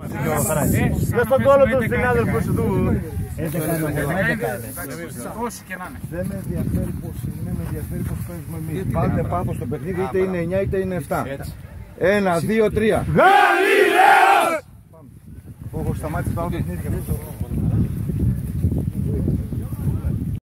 Μες στον κόλλο του συνάδελφους του. Όσοι και να είναι. Δεν με ενδιαφέρει πώς είναι, με ενδιαφέρει πώς παίζουμε εμείς. Βάλτε πάθος στο παιχνίδι, είτε είναι 9 είτε είναι 7. 1, 2, 3. Γαλιλαίος! Έχω σταμάτησει το άλλο παιχνίδι.